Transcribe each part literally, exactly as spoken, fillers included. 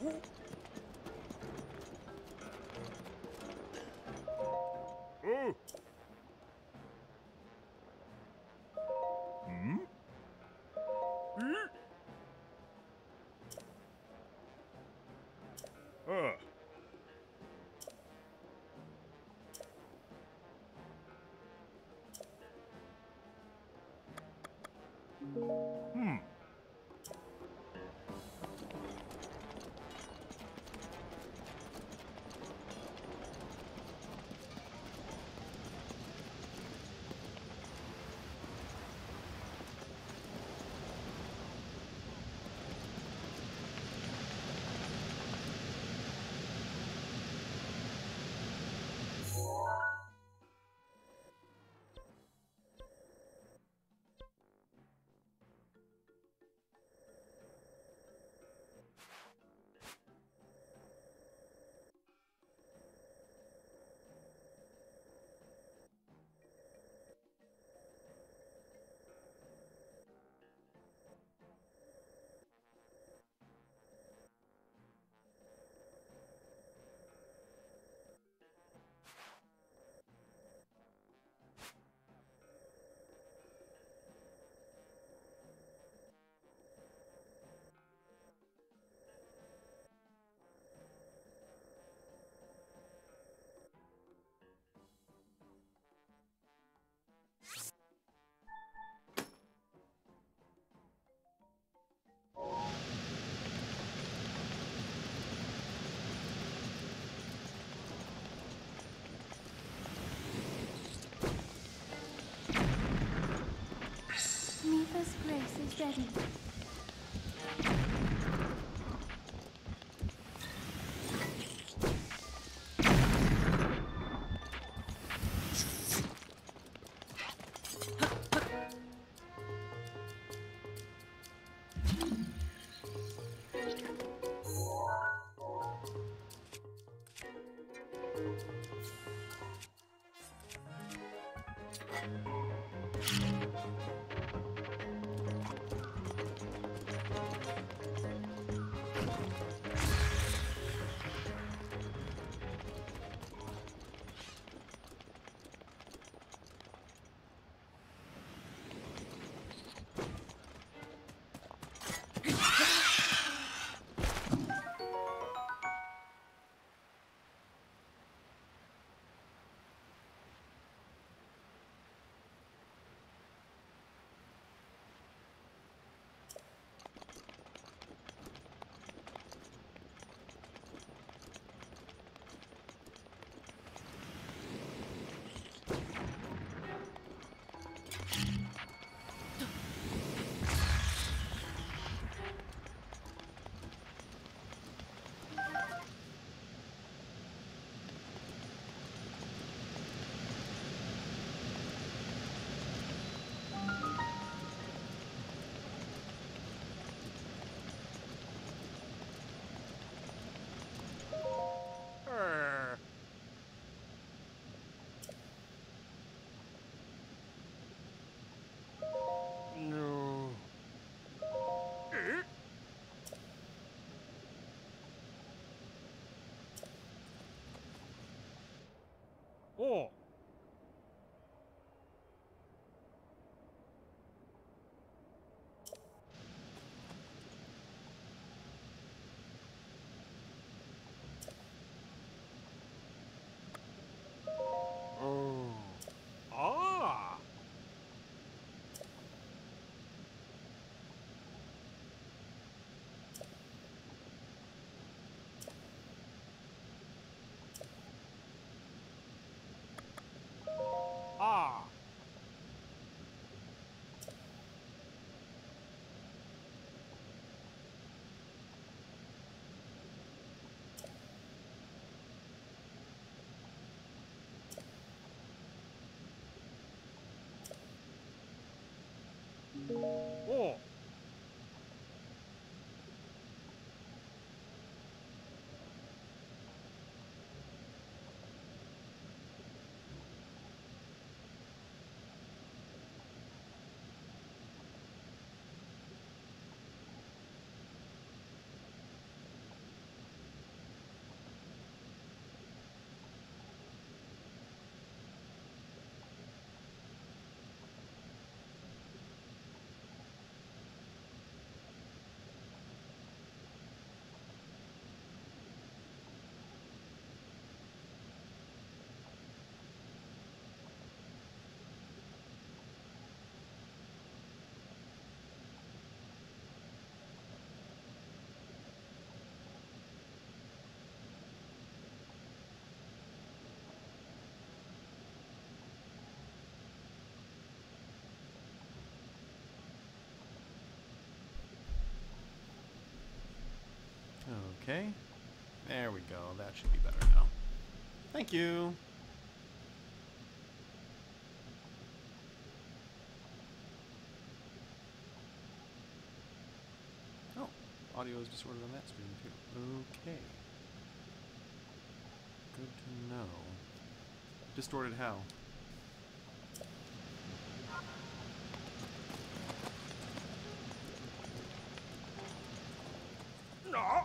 Oh. Hmm? Hmm? Ah. Hmm. Neva's grace is ready. Ah. No. Eh? Oh. Oh. Ah. Ah. Oh. Okay. There we go. That should be better now. Thank you. Oh, audio is disordered on that stream too. Okay. Good to know. Distorted how? No.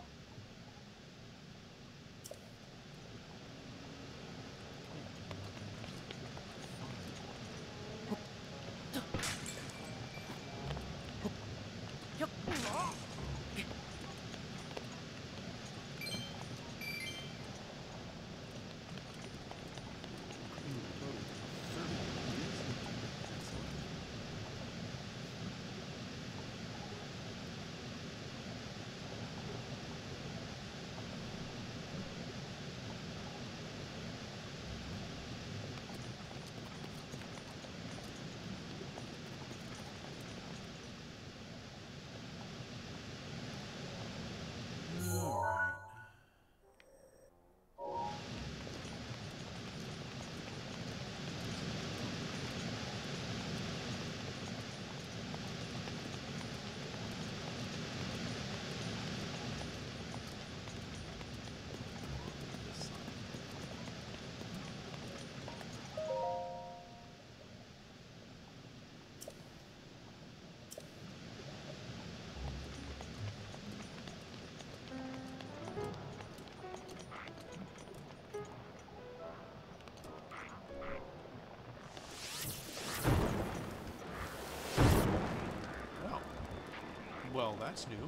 Well, that's new.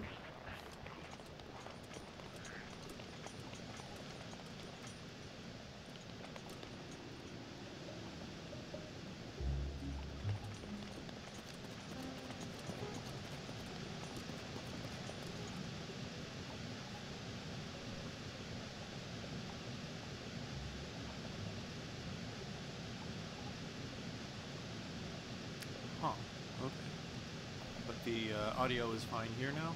Huh. Okay. But the uh, audio is fine here now?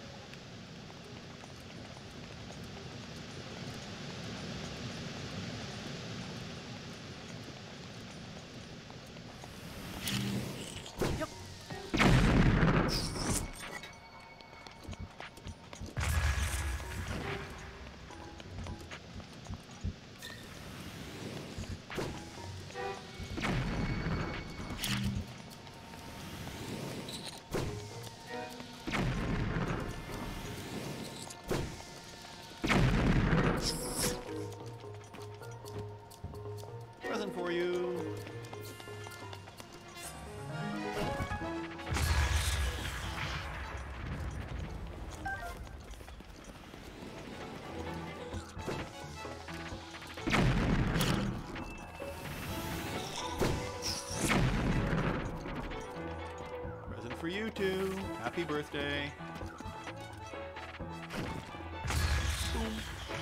Present for you. Present for you too. Happy birthday. Boom.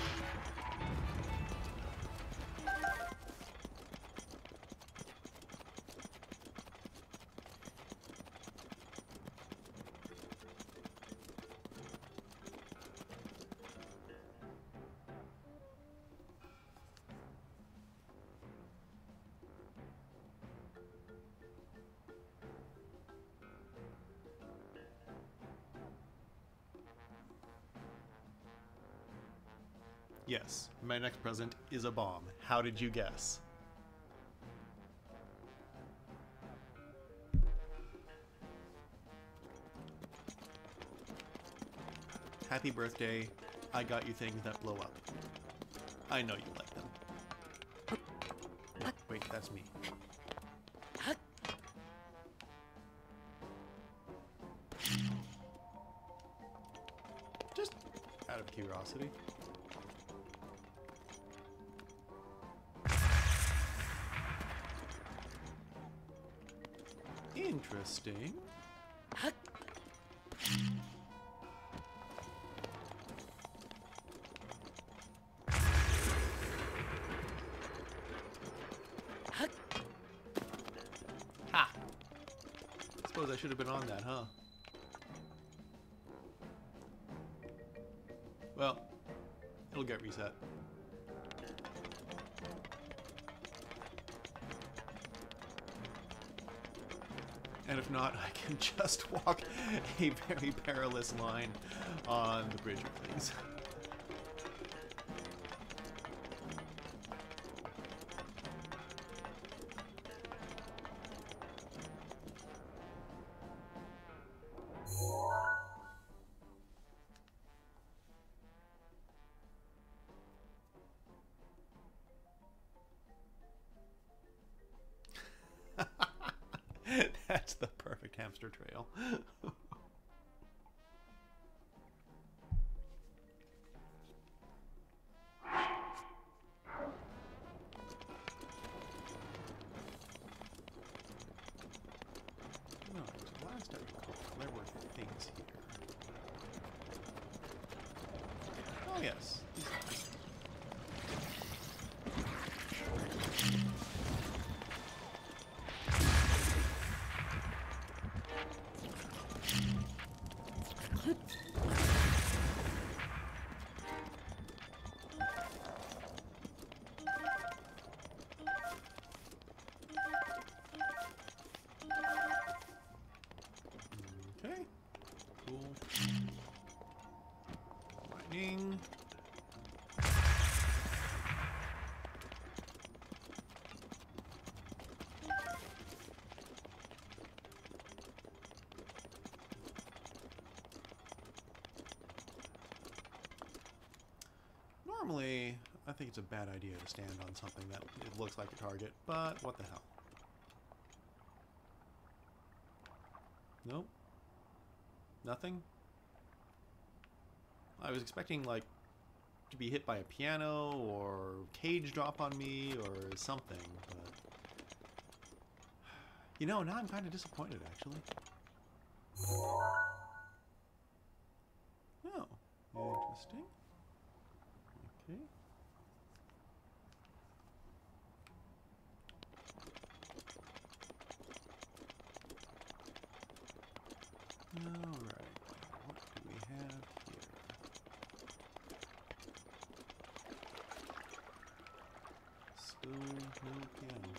Yes, my next present is a bomb. How did you guess? Happy birthday. I got you things that blow up. I know you like them. Wait, wait, that's me. Just out of curiosity. Interesting. Ha! Suppose I should have been on that, huh? Well, It'll get reset. And if not, I can just walk a very perilous line on the bridge with things. That's the perfect hamster trail. No, last I recall, there were things here. Oh yes, these guys. Okay, cool. Lightning. Normally, I think it's a bad idea to stand on something that it looks like a target, but what the hell. Nope. Nothing? I was expecting, like, to be hit by a piano or cage drop on me or something, but... You know, now I'm kind of disappointed, actually. Oh, interesting. Okay. Alright, what do we have here? Still no piano.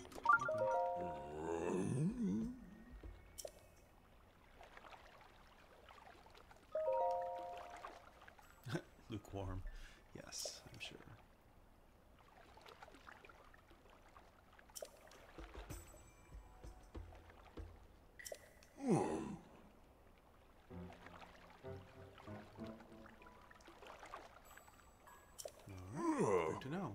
Okay. Lukewarm. Yes, I'm sure. Alright, good to know.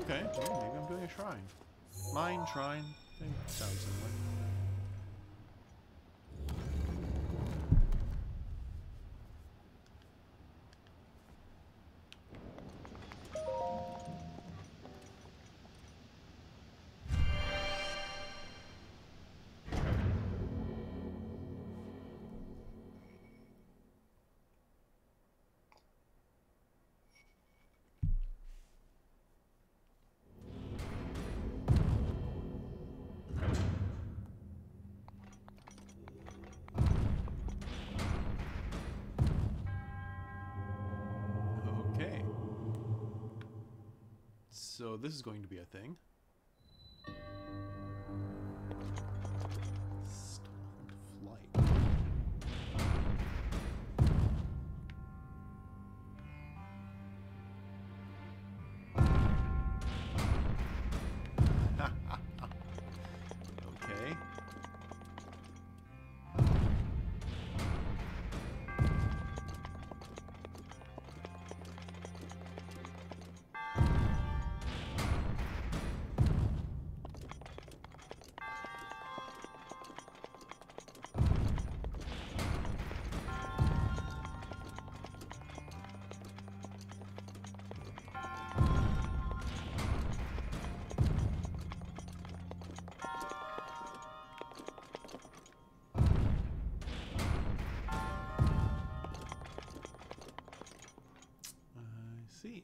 Okay, well, maybe I'm doing a shrine. Mine, shrine, they sound similar. Okay. So this is going to be a thing. Stalled flight. Okay. I see.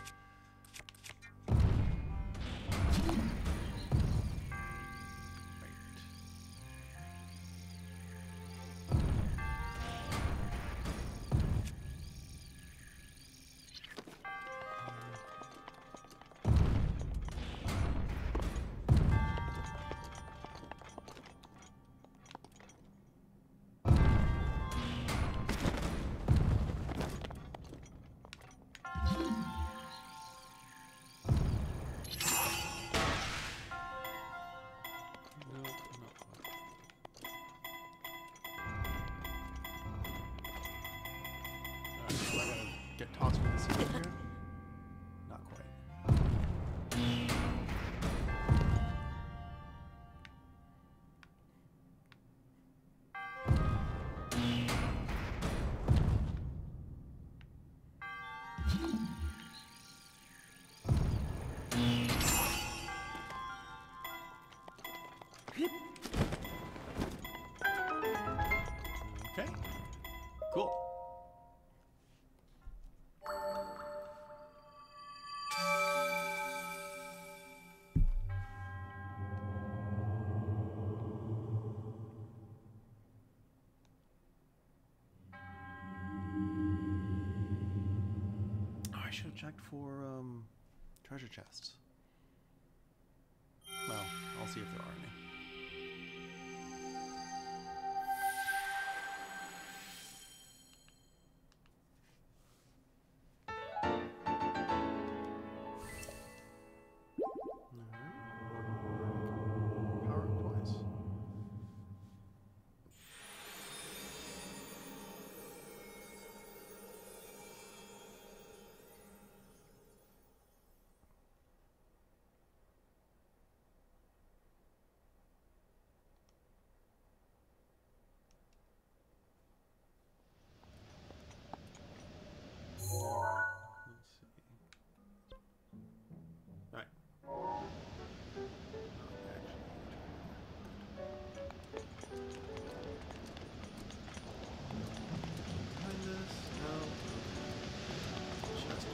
No, not quite. Alright, so I gotta get tossed with the ceiling here? Not quite. Okay. Cool. Oh, I should have checked for um, treasure chests. Well, I'll see if there are any. Power up twice. Alright, let's see. Alright. Behind this? No. Chest.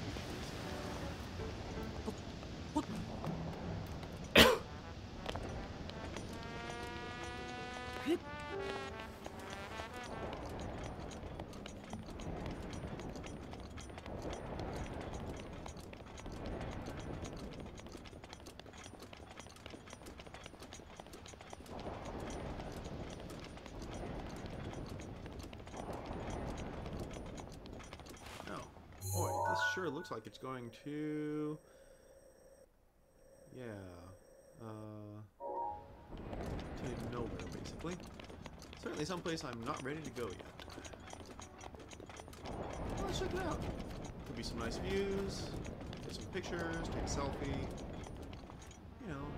Boy, this sure looks like it's going to... Yeah. Uh... To nowhere, basically. Certainly someplace I'm not ready to go yet. Well, let's check it out. Could be some nice views. Get some pictures, take a selfie. You know,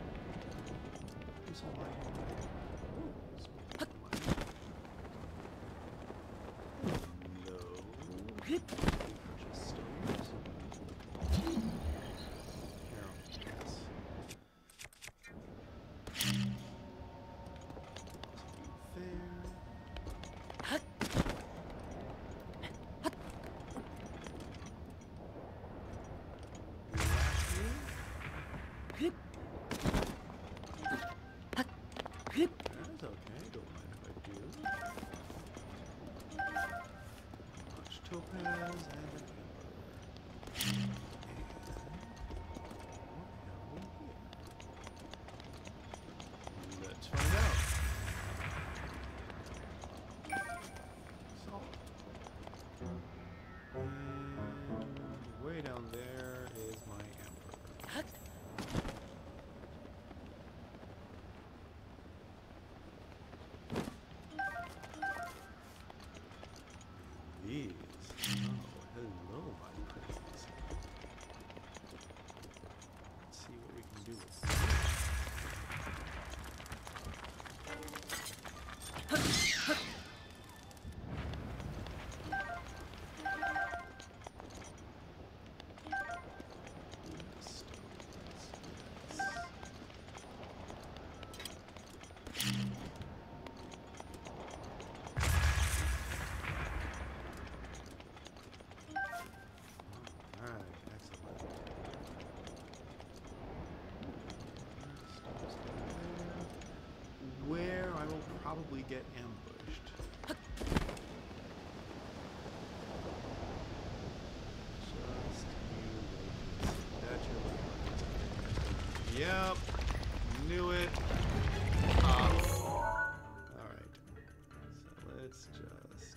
do some lighting. Ooh, some lighting. No. Purchase stones. Arrow, yes. There. That's okay, don't mind if I do. Much topaz and an amber. And what have we here? Let's find out. Salt. And way down there is my amber. These. Oh, hello, my pretties. Let's see what we can do with these. Alright, excellent. Where I will probably get ambushed. Just you wait. That's your Yep. Knew it. Ah. Alright. So let's just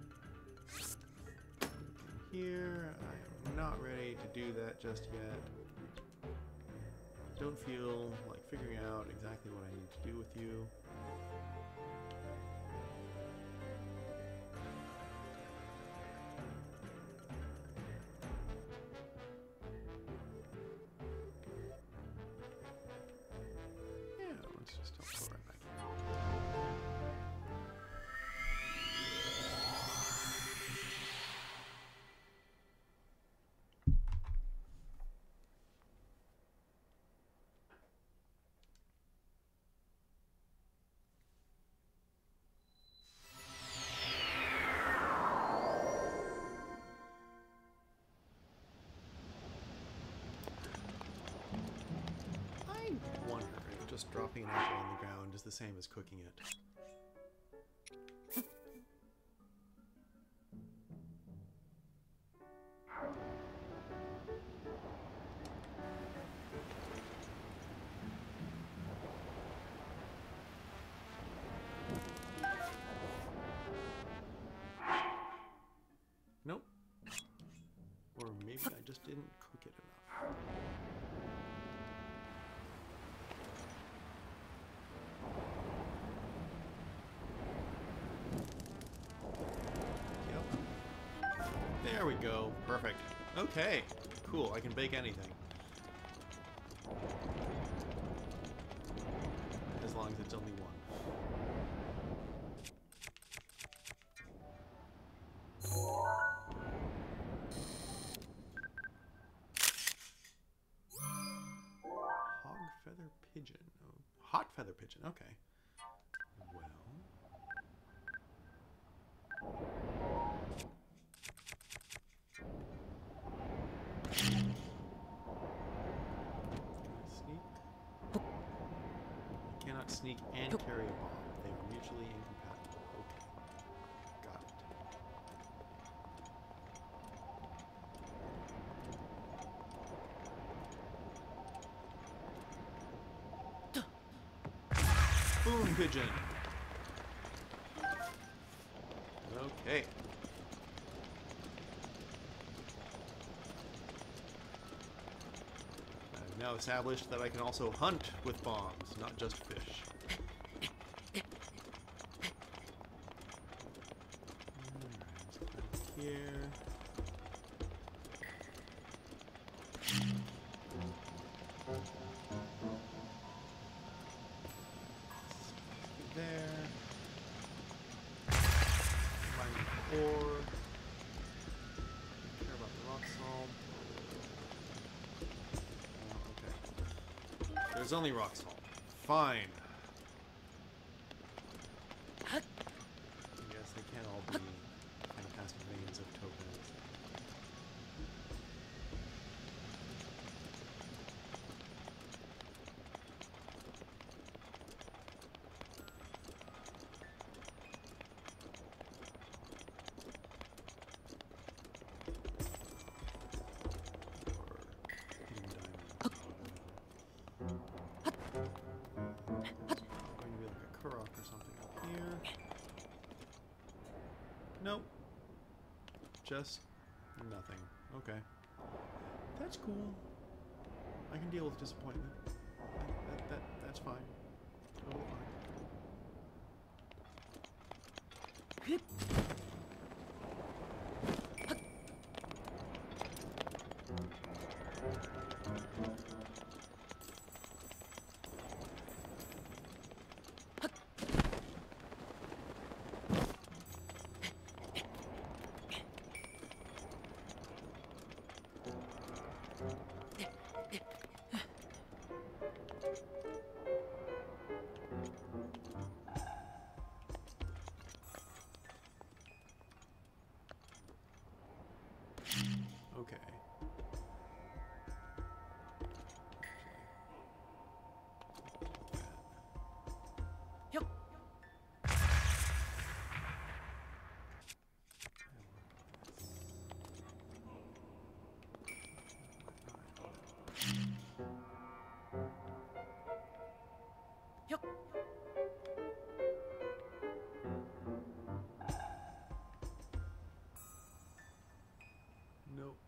here. I am not ready to do that just yet. Don't feel like figuring out exactly what I need to do with you. Yeah, let's just teleport right back here. I wonder if just dropping an apple on the ground is the same as cooking it. Nope. Or maybe I just didn't cook it enough. Yep. There we go. Perfect. Okay. Cool. I can bake anything. As long as it's only one. Hog feather pigeon. Oh, hot feather pigeon. Okay. Well. Sneak. You cannot sneak and carry a bomb. They are mutually incompatible. Okay. Got it. Boom pigeon. Okay. I've now established that I can also hunt with bombs, not just fish. Alright, here. There. Mining ore. Don't care about the rock salt. Oh, okay. There's only rock salt. Fine. Yes, they can't all be fantastic veins of tokens. Nope. Just nothing. Okay. That's cool. I can deal with disappointment. That, that, that, that's fine. Totally fine. Okay. Yep. Yep. Nope.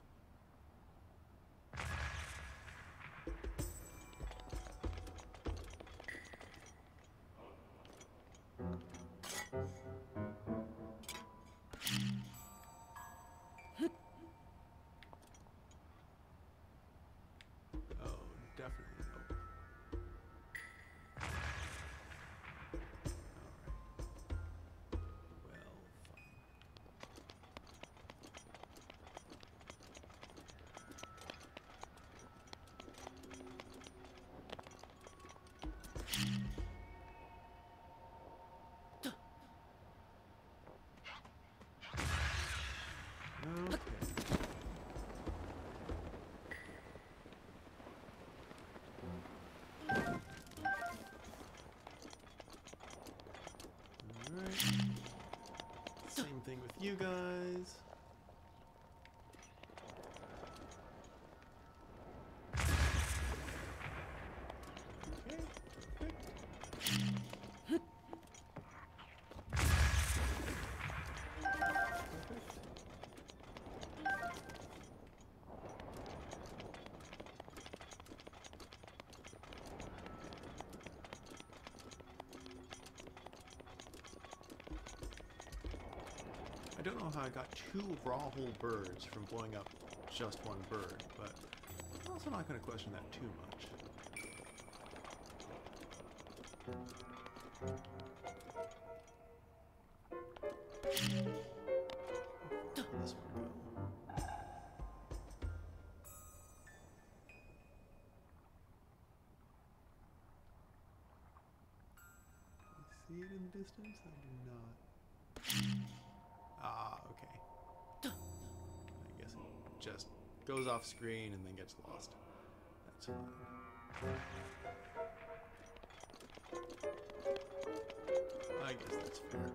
Oh, definitely nope. Alright. Well, fine. Okay. Alright. Same thing with you guys. Okay, perfect. Perfect. I don't know how I got two raw whole birds from blowing up just one bird, but I'm also not going to question that too much. Where will this one go? You see it in the distance? I do not. Ah, okay. I guess it just goes off screen and then gets lost. That's fine. I guess that's fair.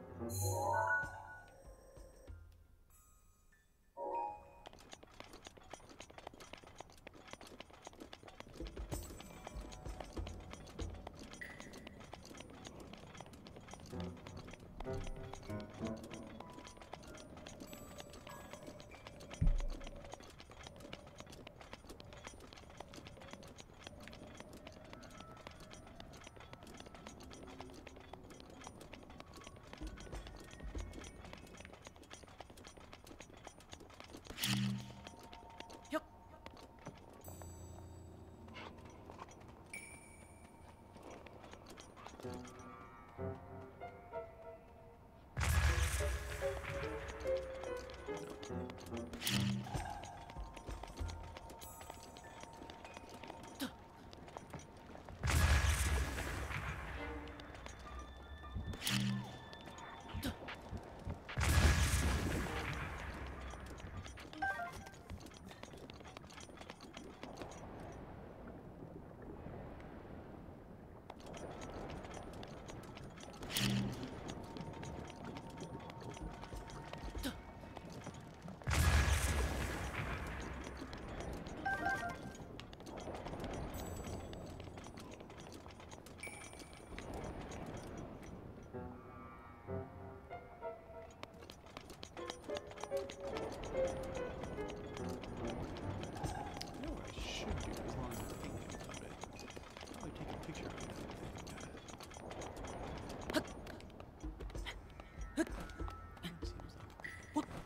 You know what I should do, as long as I'm thinking about it? Probably take a picture of everything. Seems like.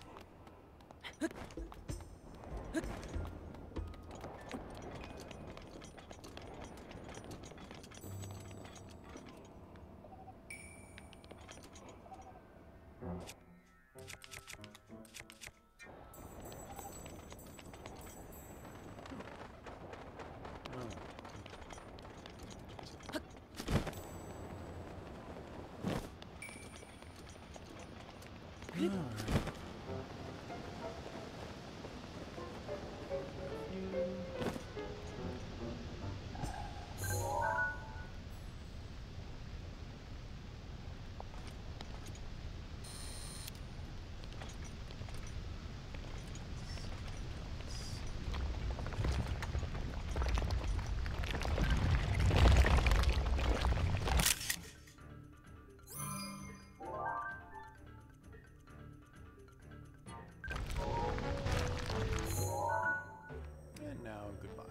And now, goodbye.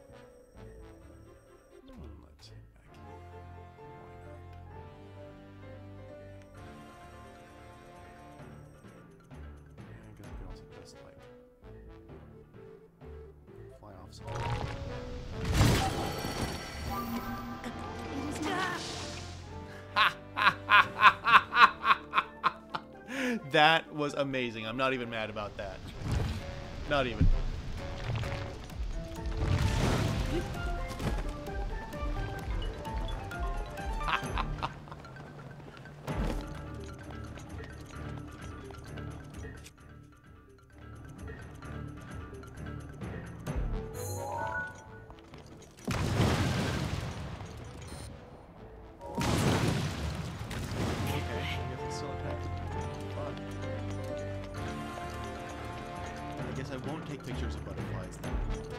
Hmm, let's head back here. Why not? Yeah, I guess we could also just, like, fly off somewhere. That was amazing. I'm not even mad about that. Not even. I won't take pictures of butterflies then.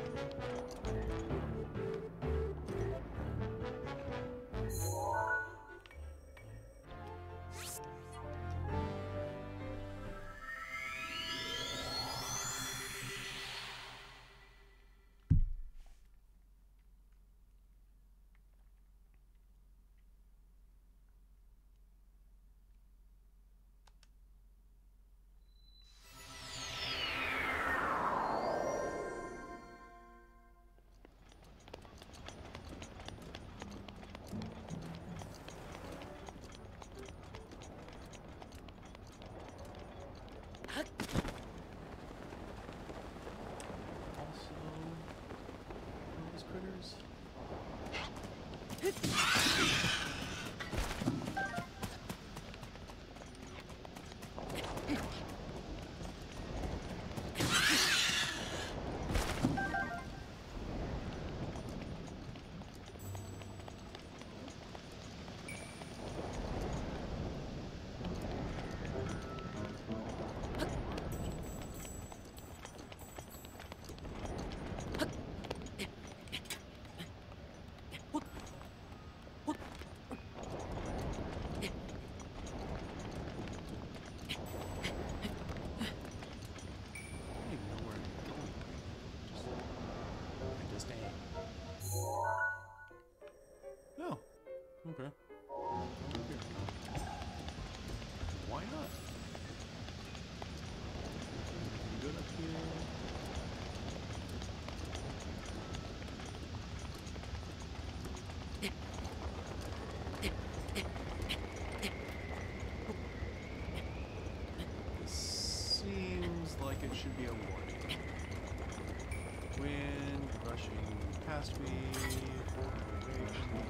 Okay. Why not? Good up here. past me. Away from me.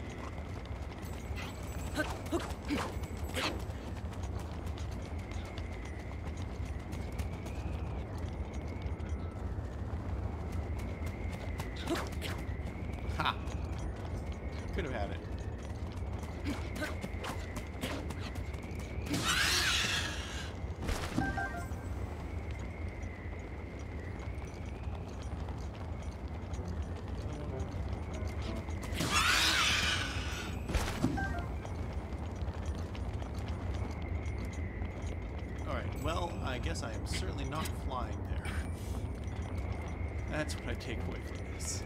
Ha! Could have had it. Alright, well, I guess I am certainly not flying there. That's what I take away from this.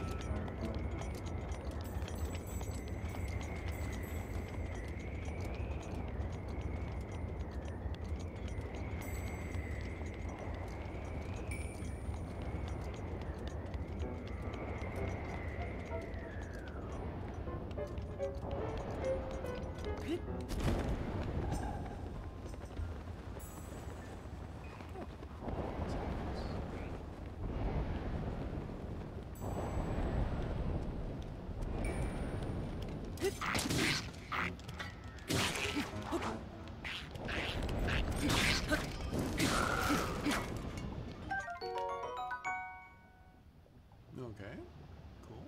Okay, cool.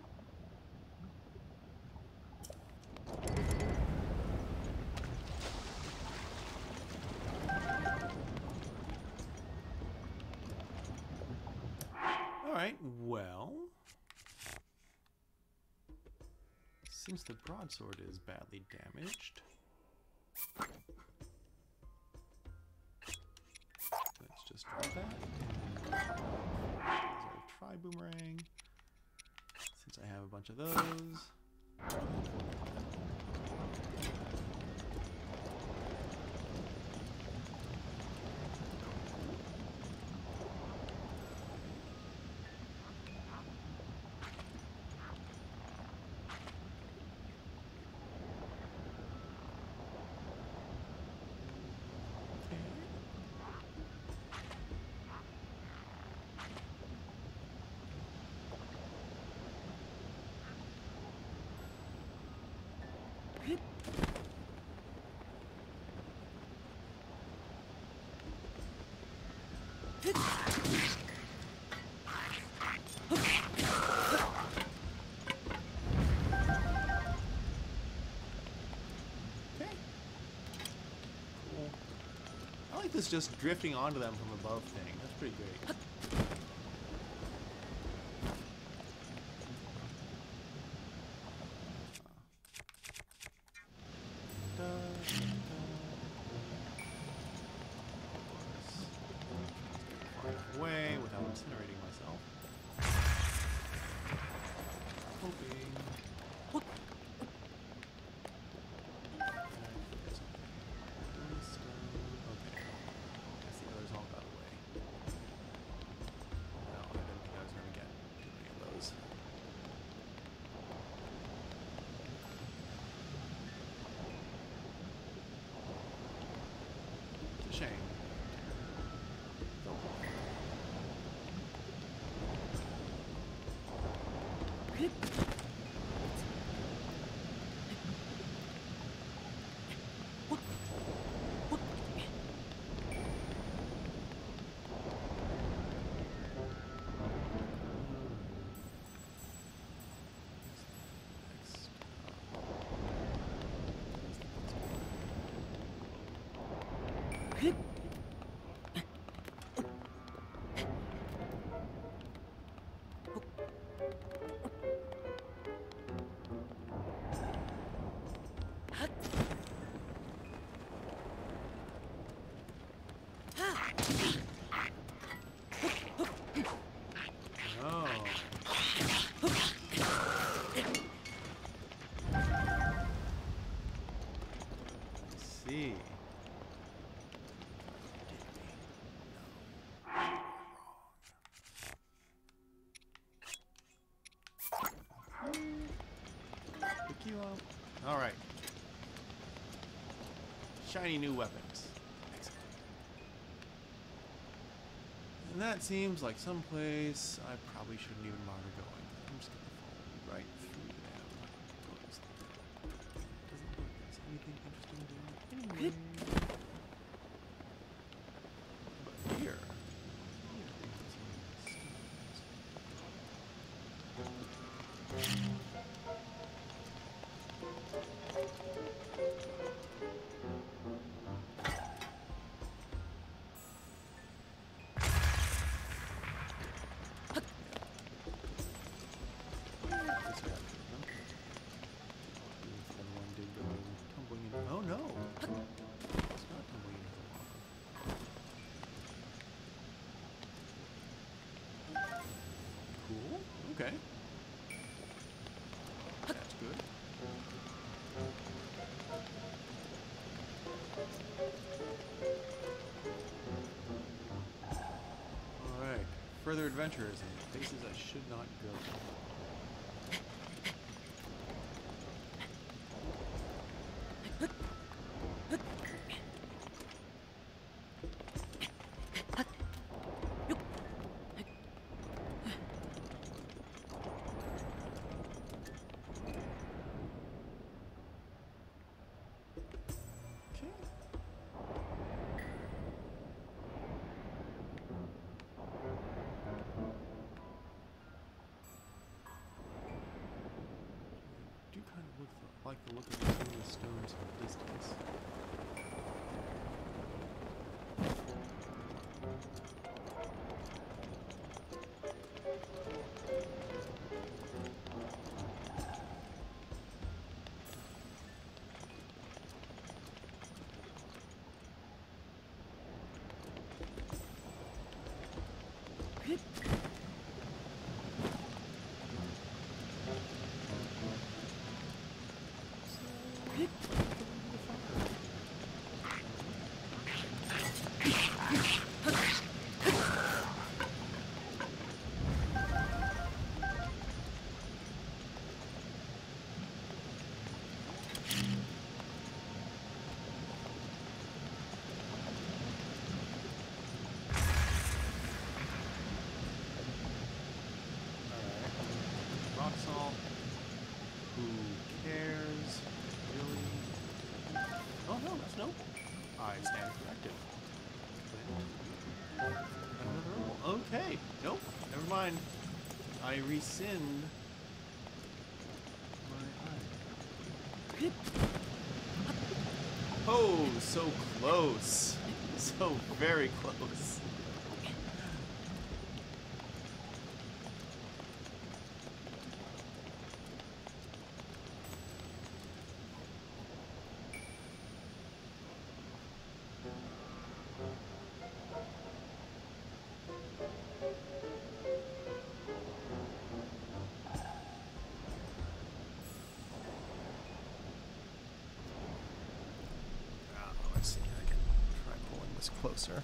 Alright, well, since the broadsword is badly damaged, let's just drop that. There's our tri-boomerang. Since I have a bunch of those. This just drifting onto them from above thing. That's pretty great. Away without incinerating myself. Hoping. Shame. Alright. Shiny new weapons. Excellent. And that seems like someplace I probably shouldn't even bother going. I'm just gonna fall. further adventures and places I should not go. Like the look of some of the stones in the distance. Nope. I stand corrected. Another roll. Okay. Nope. Never mind. I rescind my eye. Oh, so close. So very close. Closer.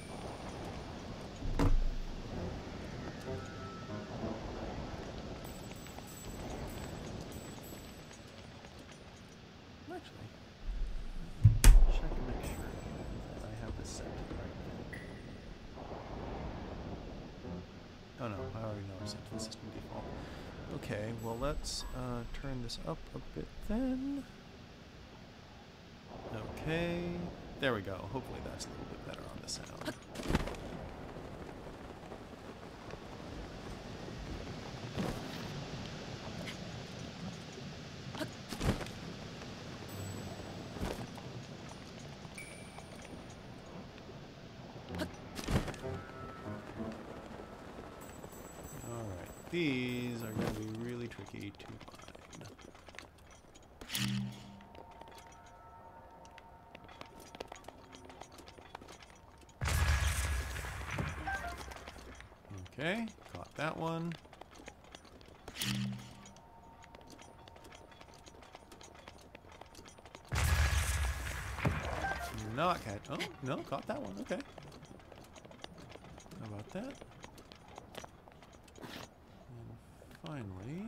Actually, check and make sure that I have this set to the right thing. Oh no, I already know it's set to the system default. Okay, well let's uh, turn this up a bit then. Okay. There we go. Hopefully that's a little bit better on the sound. Alright, these are going to be really tricky to find. Okay, caught that one. Not catch. Oh, no, caught that one. Okay. How about that? And finally.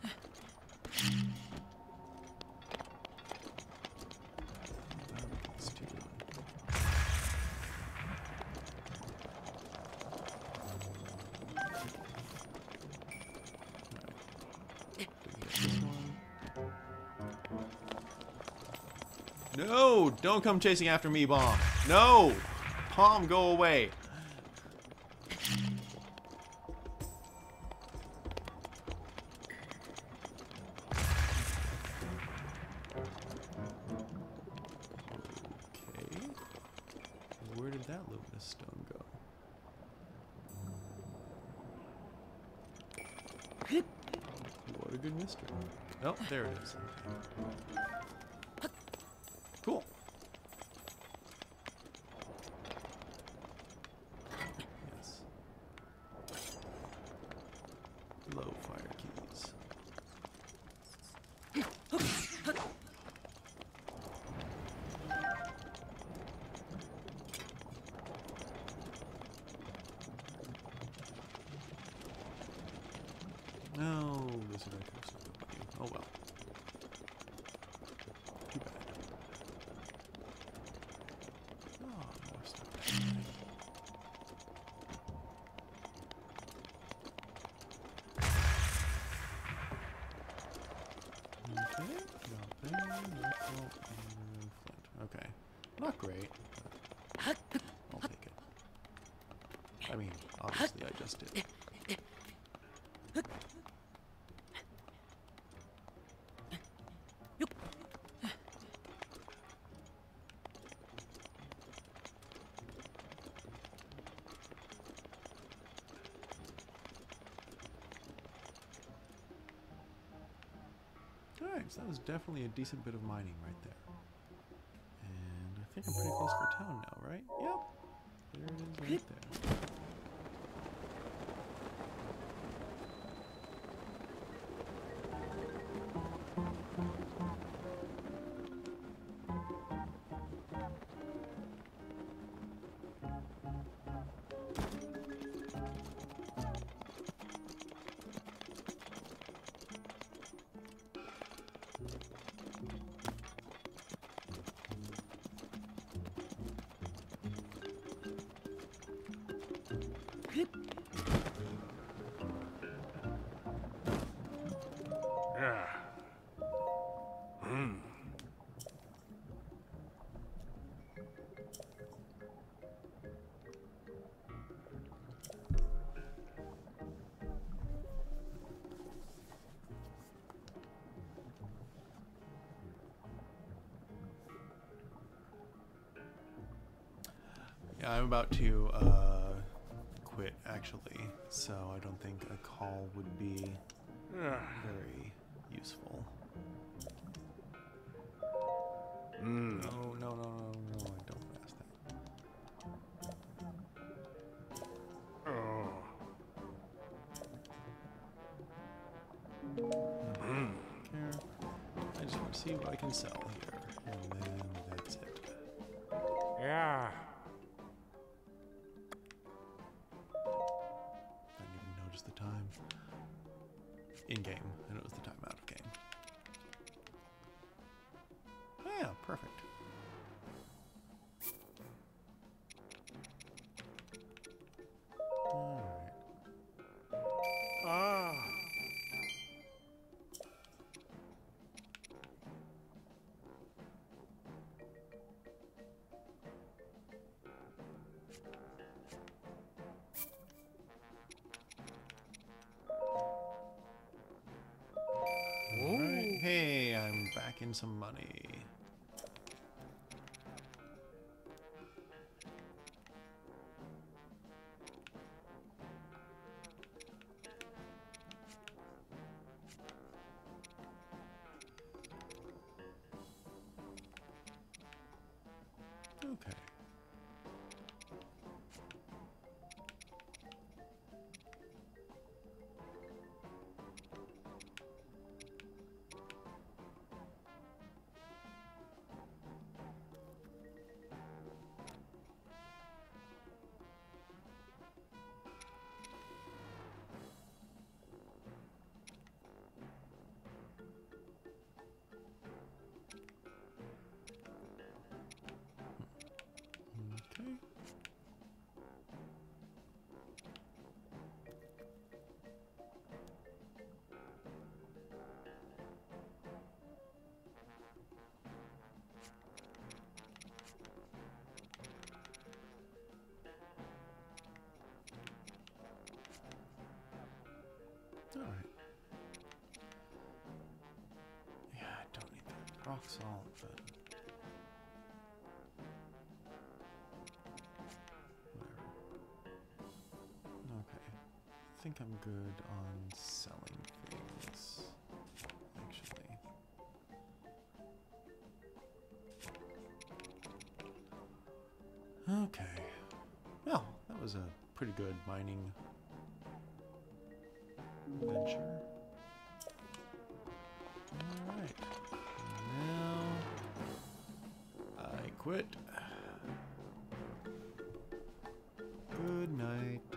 Let's do No! Don't come chasing after me, Bomb. No! Bomb, go away. Okay. Where did that luminous stone go? What a good mystery. Oh, there it is. Cool. Yes. Low fire keys. Oh well. Too bad. Oh, more stuff. Okay, nothing. Nickel and flint. Okay. Not great. I'll take it. I mean, obviously I just did. Alright, so that was definitely a decent bit of mining right there. And I think I'm pretty close for town now, right? Yep. There it is right there. Yeah. Hmm. Yeah, I'm about to uh, quit actually, so I don't think a call would be Yeah. very useful. Hmm. No, no, no, no, no, I don't ask that. Oh. Hmm. Care. I just want to see what I can sell here, and then that's it. Yeah. I didn't even notice the time. In game, and it was the time out of game. Oh, yeah, perfect. Alright. Ah. Alright. Hey, I'm back in some money. Okay. Okay. Alright. Yeah, I don't need that rock salt, but whatever. Okay. I think I'm good on selling things, actually. Okay. Well, that was a pretty good mining venture. Alright. Now I quit. Good night.